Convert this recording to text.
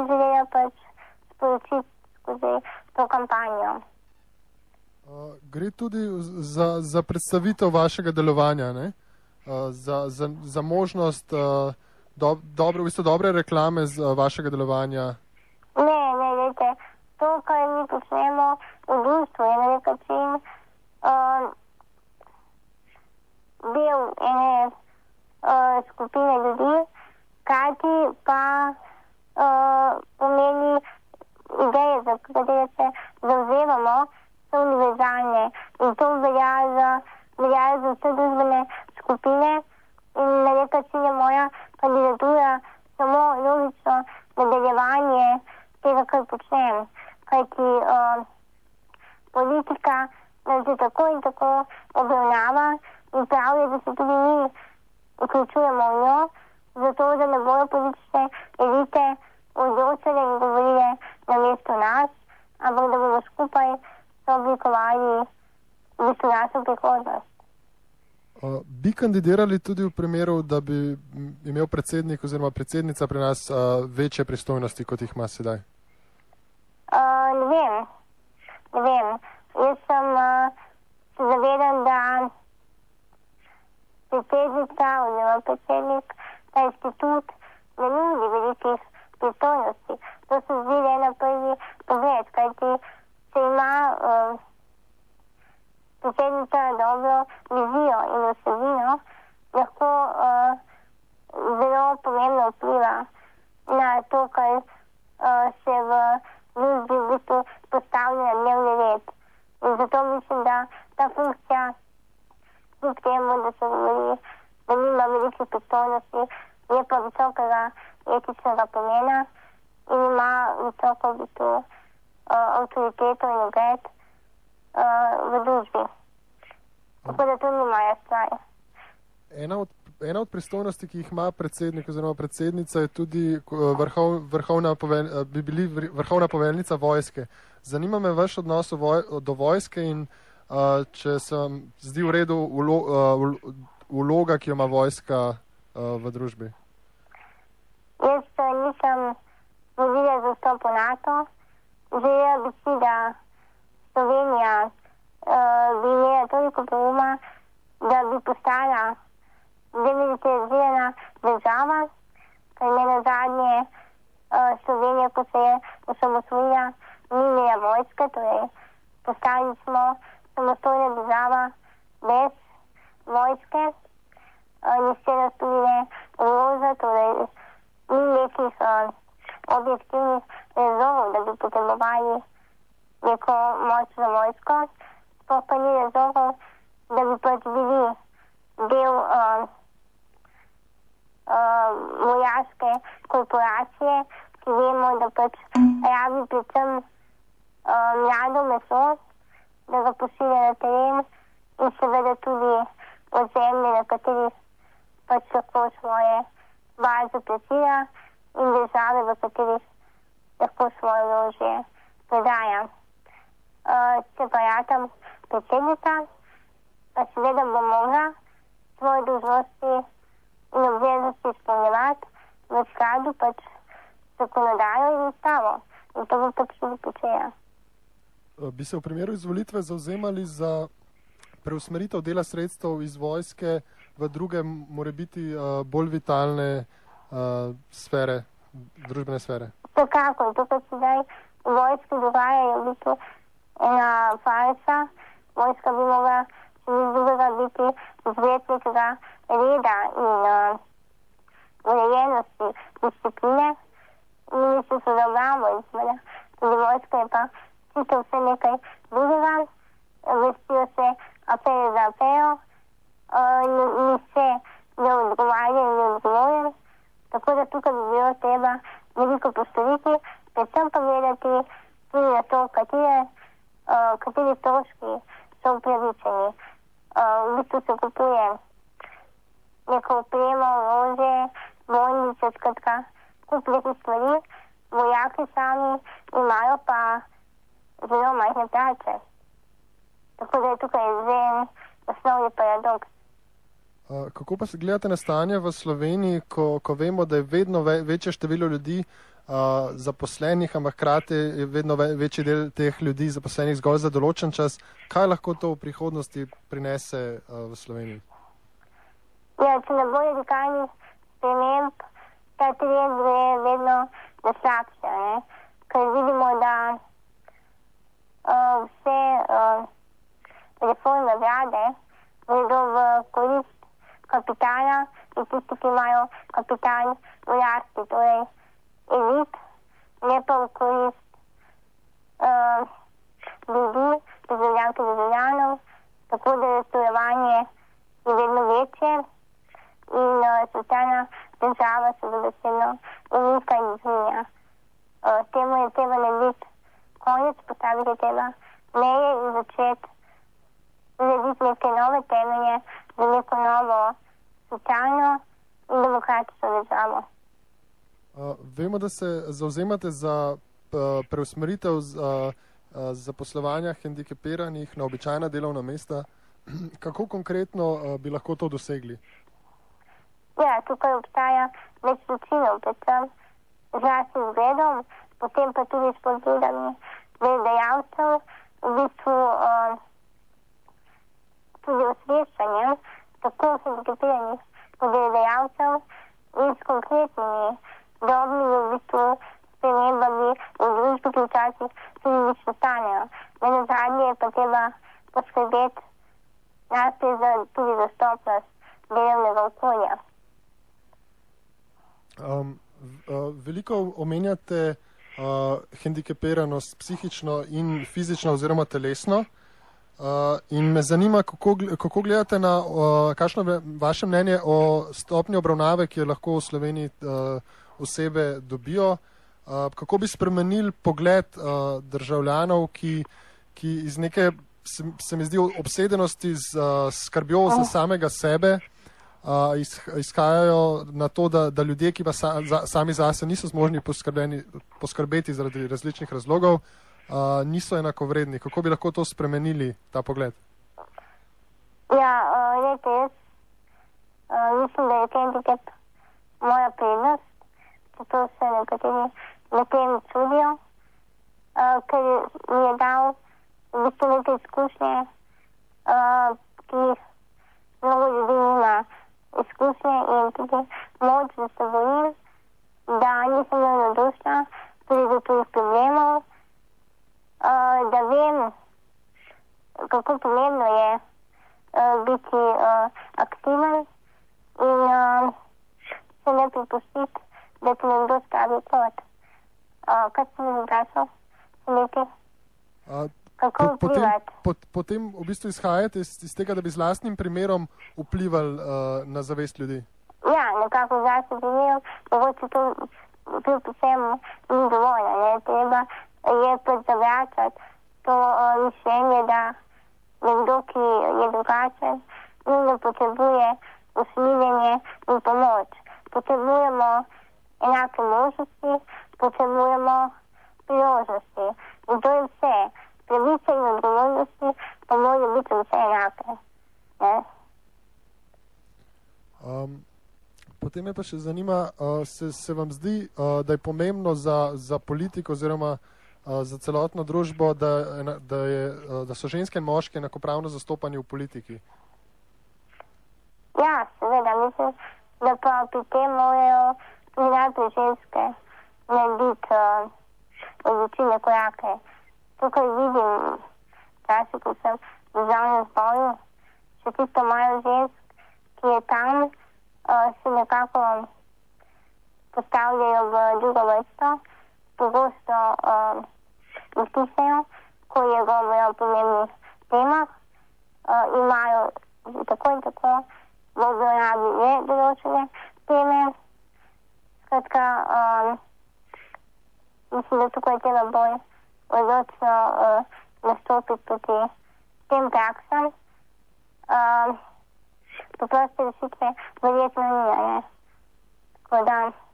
želela pač sporočiti skozi to kampanjo. Gre tudi za predstavitev vašega delovanja, ne? Za možnost dobre reklame z vašega delovanja. Ne, veste, to, kar mi počnemo v društvu, je na nek način del ene skupine ljudi, hkrati pa pomeni ideje, za katere se zavzemamo, so univerzalne in to velja za vse družbene skupine in na nek način je moja kandidatura samo logično nadaljevanje tega, kar počnem. Kajti politika nas že tako in tako obravnava in prav je, da se tudi mi vključujemo v njo, zato da ne bodo politične elite odločile in govorile namesto nas, ampak da bomo skupaj oblikovali v bistvu našo prihodnost. Bi kandidirali tudi v primeru, da bi imel predsednik oziroma predsednica pri nas večje pristojnosti, kot jih ima sedaj? Ne vem. Jaz se zavedam, da predsednica oziroma predsednik, ta institut ne nudi velikih pristojnosti. To se zdi le na prvi pogled, kajti če ima predsednica dobro vizijo in vsebino, lahko zelo pomembno vpliva na to, kar se v družbi v bistvu postavlja na dnevni red. In zato mislim, da ta funkcija, kljub temu, da se govori, da nima velikih pristojnosti, je pa visokega etičnega pomena in ima visoko v bistvu avtoriteto in ugled v družbi. Tako da to ni moja stvar. Ena od pristojnosti, ki jih ima predsednik oziroma predsednica, je tudi vrhovna poveljnica vojske. Zanima me vaš odnos do vojske in če se vam zdi v redu vloga, ki jo ima vojska v družbi. Jaz nisem volila za vstop v NATO. Želela bi si, da Slovenija bi imela toliko poguma, da bi postala demilitarizirana država, ker ne nazadnje Slovenija, ko se je osamosvojila, ni imela vojske, torej postali smo samostojna država brez vojske. Nihče nas tudi ne ogroža, torej ni nekih objektivnih razlogov, da bi potrebovali neko močno vojsko, sploh pa ni razlogov, da bi pač bili del vojaške korporacije, ki vemo, da pač rabi predvsem mlado meso, da ga pošilja na teren in seveda tudi ozemlje, na kateri pač lahko svoje baze plasira in države, v katerih lahko svoje orožje prodaja. Če pa ja tam predsednica, pa seveda bo mogla svoje dolžnosti in obveznosti izpolnjevati v skladu pač zakonodajo in ustavo. In to bo pač tudi počela. Bi se v primeru izvolitve zavzemali za preusmeritev dela sredstev iz vojske v druge, morebiti bolj vitalne sfere, družbene sfere? Tako, to pa sedaj v vojski dogaja v bistvu ena farsa. Vojska bi mogla iz drugega biti izved nekega reda in urejenosti, discipline. Ministri so za obrambo in seveda tudi vojska je pa čisto vse nekaj drugega. Vestijo se afere za afero, nihče ne odgovarja in ne odgovorjen. Tako da tukaj bi bilo treba veliko postoriti, predvsem pa gledati tudi na to, kateri stroški so upravičeni. V bistvu se kupuje neko opremo, orožje, bolnice, skratka, kup nekih stvari, vojaki sami imajo pa zelo majhne plače. Tako da je tukaj že osnovni paradoks. Kako pa se gledate na stanje v Sloveniji, ko vemo, da je vedno večje število ljudi zaposlenih, ampak hkrati je vedno večji del teh ljudi zaposlenih zgolj za določen čas. Kaj lahko to v prihodnosti prinese v Sloveniji? Ja, če ne bo radikalnih sprememb, ta trend gre vedno na slabše, ne? Ker vidimo, da vse reforme vlade gredo v korist kapitala in tisti, ki imajo kapital v lasti, torej elit, ne pa v korist ljudi, državljank in državljanov, tako da razslojevanje je vedno večje in socialna država se dobesedno umika in izginja. Temu je treba narediti konec, postaviti treba meje in začeti narediti neke nove temelje za neko novo socialno in demokratično državo. Vemo, da se zauzemate za preusmeritev zaposlovanja hendikepiranih na običajna delovna mesta. Kako konkretno bi lahko to dosegli? Ja, tukaj obstaja več načinov, predvsem z lastnim zgledom, potem pa tudi s spodbudami delodajalcev, v bistvu tudi osveščanjem tako hendikepiranih kot delodajalcev in s konkretnimi drobnimi v bistvu spremembami v družbi, ki včasih tudi nič nastanejo. Nazadnje je pa treba poskrbeti najprej za tudi dostopnost delovnega okolja. Veliko omenjate hendikepiranost psihično in fizično oziroma telesno. In me zanima, kako gledate na, kakšno je vaše mnenje o stopnji obravnave, ki jo lahko v Sloveniji osebe dobijo. Kako bi spremenili pogled državljanov, ki iz neke, se mi zdi, obsedenosti z skrbjo za samega sebe, izhajajo na to, da ljudje, ki pa sami zase niso zmožni poskrbeti zaradi različnih razlogov, niso enakovredni. Kako bi lahko to spremenili, ta pogled? Ja, jaz mislim, da je hendikep moja prednost, zato se nekateri na tem čudijo, ker mi je dal v bistvu neke izkušnje, ki jih mnogo ljudi nima izkušnje in tudi moč, da se bojim, da nisem ravnodušna tudi do tujih problemov, da vem, kako pomembno je biti aktiven in se ne pripustiti, da ti nekdo stavi pot. Kaj si mi vprašal? Kako vplivati? Potem v bistvu izhajate iz tega, da bi z lastnim primerom vplivali na zavest ljudi? Ja, nekako z lastnim primerom, mogoče to kljub vsemu ni dovolj, ne? Treba je pa zavračati to mišljenje, da nekdo, ki je drugačen, nujno potrebuje usmiljenje in pomoč. Potrebujemo enake možnosti, potrebujemo priložnosti. In to je vse. Pravice in odgovornosti pa morajo biti vse enake. Potem me pa še zanima, se vam zdi, da je pomembno za politiko oziroma za celotno družbo, da so ženske in moški enakopravno zastopani v politiki? Ja, seveda, mislim, da pa pri tem morajo tudi najprej ženske narediti odločilne korake. Tukaj vidim, včasih, ko sem v državnem zboru, še tisto malo žensk, ki je tam, se nekako postavljajo v drugo vrsto, pogosto vtisnejo, ko je govorijo o pomembnih temah, imajo tako in tako v obravnavi določene teme. Skratka, mislim, da tukaj treba bolj odločno nastopiti proti tem praksam. Poproste rešitve verjetno ni, ne? Tako da